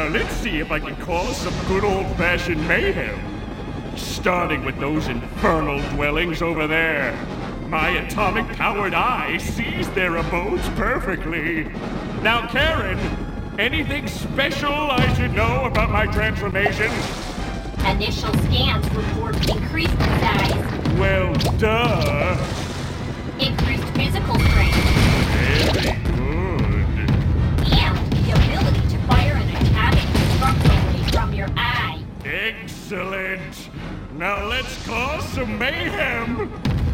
Now let's see if I can cause some good old-fashioned mayhem. Starting with those infernal dwellings over there. My atomic-powered eye sees their abodes perfectly. Now, Karen, anything special I should know about my transformation? Initial scans report increased size. Well, duh. Increased physical strength. Very good. And the ability to fire an atomic destructo ray from your eye. Excellent. Now let's cause some mayhem.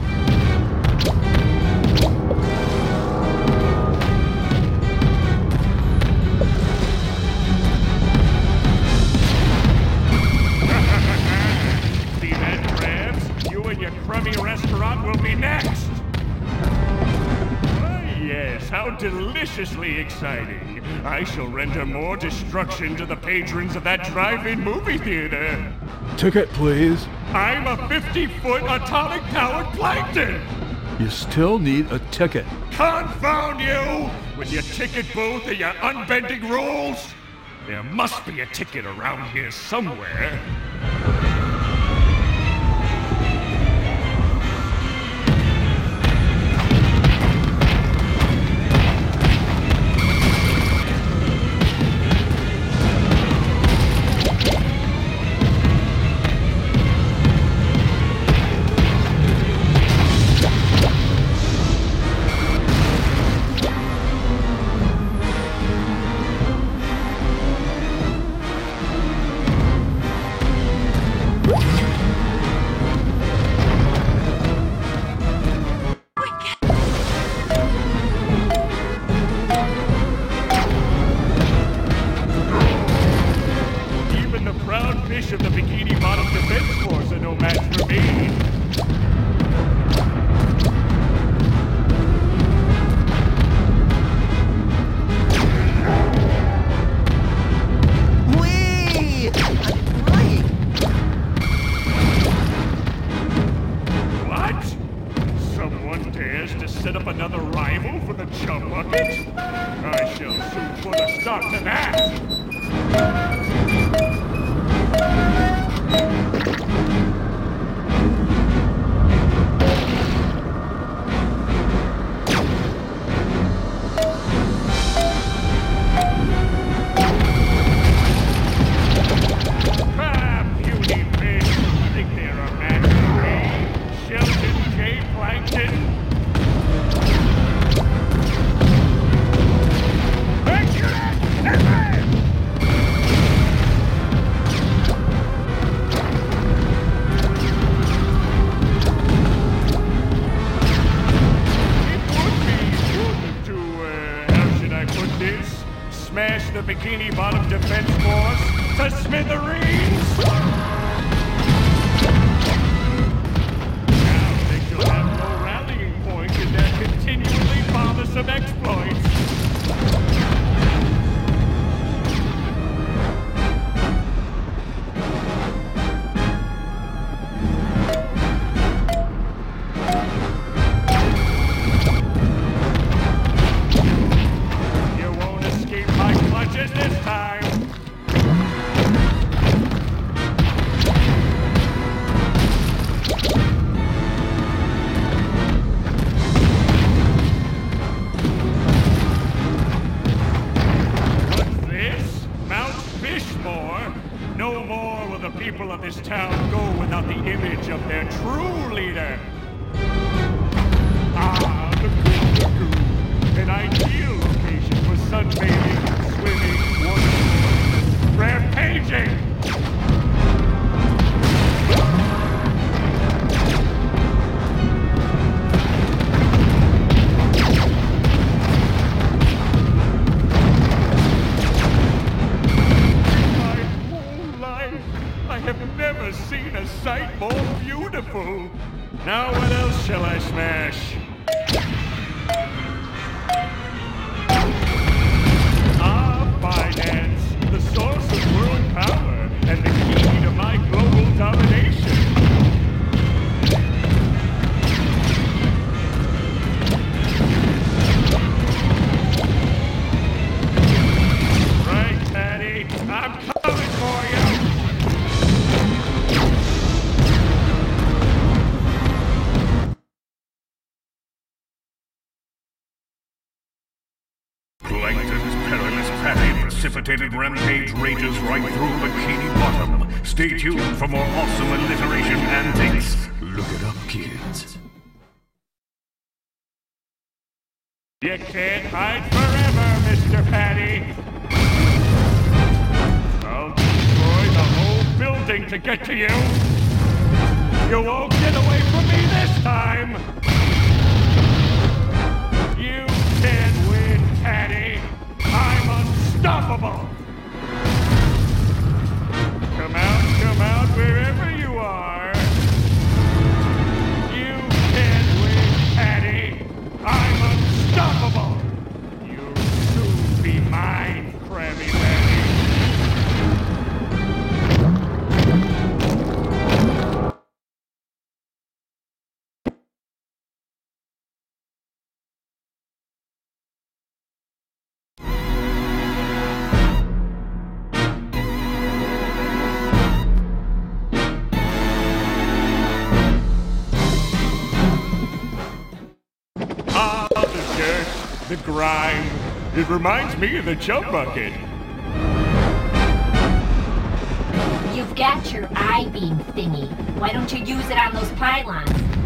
See that, Krabs? You and your crummy restaurant will be next. Yes, how deliciously exciting. I shall render more destruction to the patrons of that drive-in movie theater. Ticket, please. I'm a 50-foot atomic-powered plankton! You still need a ticket. Confound you! With your ticket booth and your unbending rules! There must be a ticket around here somewhere. Of the Bikini Bottom Defense Force are no match for me. Whee! I'm flying! What? Someone dares to set up another rival for the chum bucket? I shall soon put a stop to that. Smash the Bikini Bottom Defense Force to smithereens! Now they shall have no rallying point in their continually bothersome exploits. This time. What's this? Mount Fishmore? No more will the people of this town go without the image of their true leader. Ah, the Cool Lagoon, an ideal location for sunbathing, swimming, water, rampaging! My whole life, I have never seen a sight more beautiful. Now what else shall I smash? Finance, the source of world power, and the key to my global domination. Right, Patty, I'm unprecipitated rampage rages right through Bikini Bottom. Stay tuned for more awesome alliteration antics. Look it up, kids. You can't hide forever, Mr. Patty. I'll destroy the whole building to get to you. You won't get away from me this time. You can't win, Patty. I'm unstoppable. Come out, wherever you are. You can't win, Patty. I'm unstoppable. You'll soon be mine, Krabby Patty. The grime. It reminds me of the chub bucket. You've got your I-beam thingy. Why don't you use it on those pylons?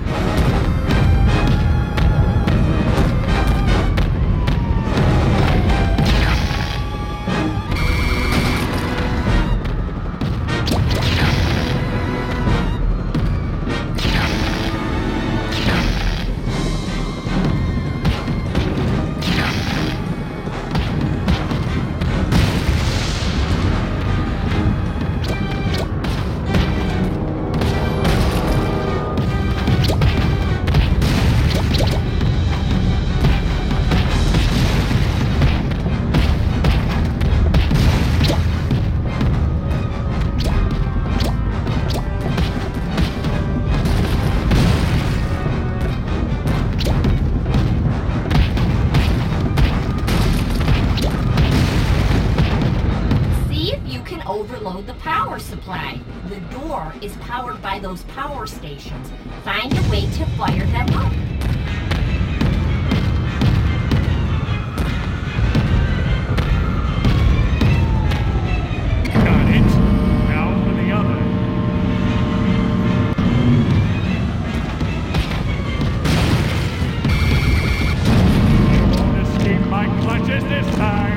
Overload the power supply. The door is powered by those power stations. Find a way to fire them up. Got it. Now for the other. You won't escape my clutches this time.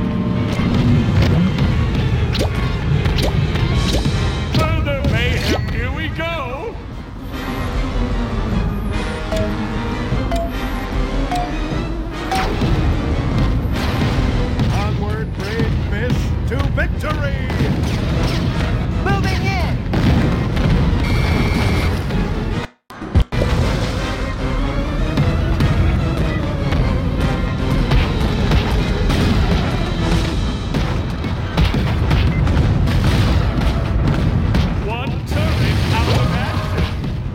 Victory! Moving in! One turret out of action.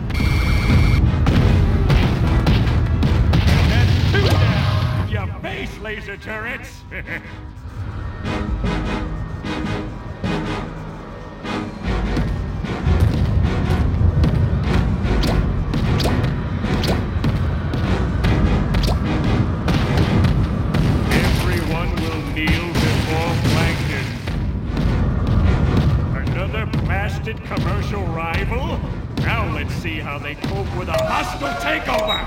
And two down, you base laser turrets. Commercial rival? Now let's see how they cope with a hostile takeover!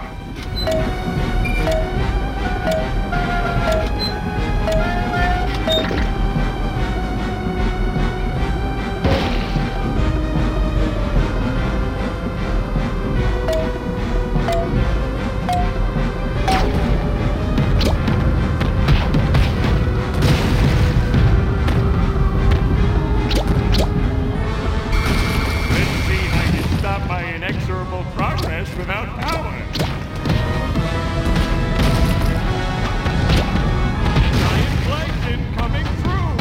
Progress without power. Giant plankton coming through.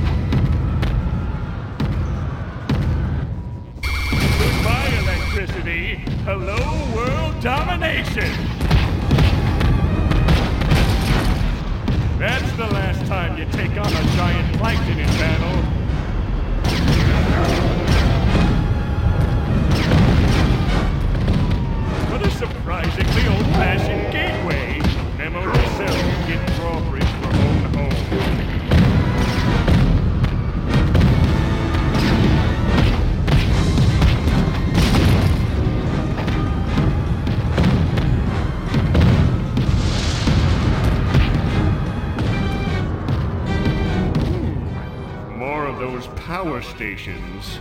Goodbye, electricity. Hello, world domination. That's the last time you take on a giant plankton in battle. Surprisingly old-fashioned gateway. Memo to self, get drawbridge for home to home. stations.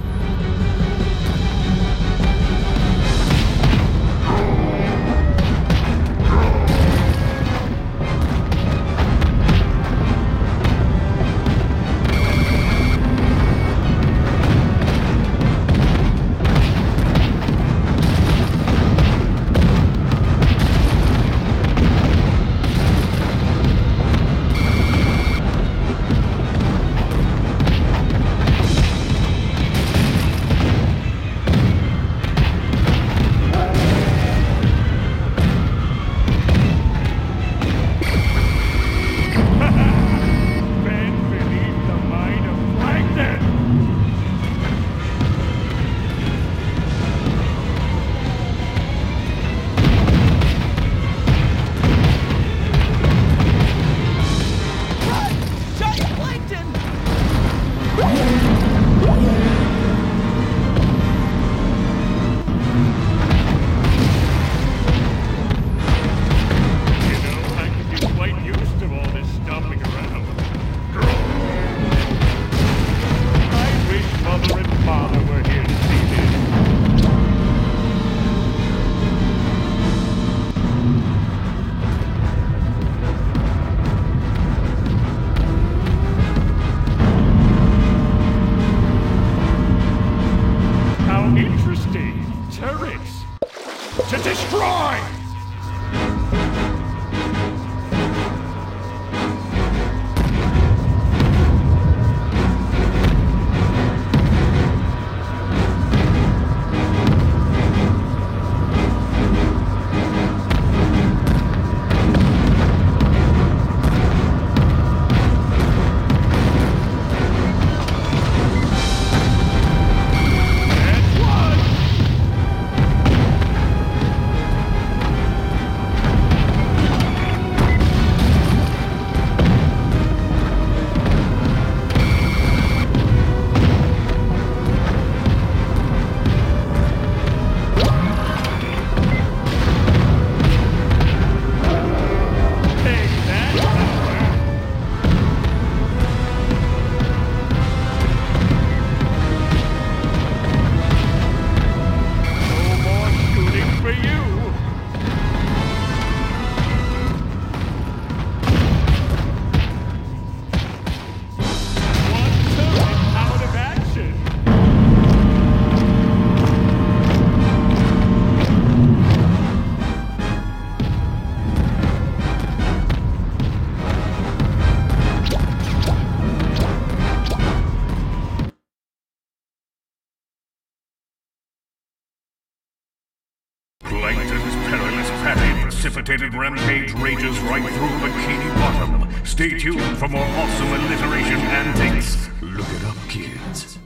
Plankton's perilous patty precipitated rampage rages right through Bikini Bottom. Stay tuned for more awesome alliteration antics. Look it up, kids.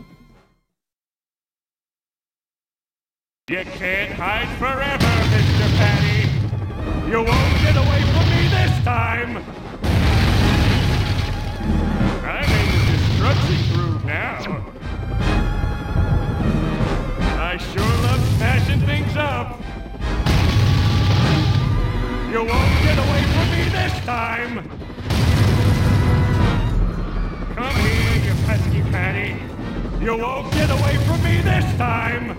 You can't hide forever, Mr. Patty. You won't get away from me this time. I'm in the destruction groove now. I sure love smashing things up. You won't get away from me this time. Come here, you pesky Patty. You won't get away from me this time.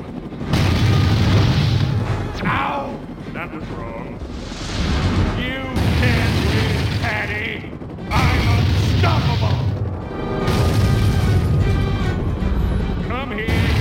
Ow! That was wrong. You can't win, Patty. I'm unstoppable. Come here,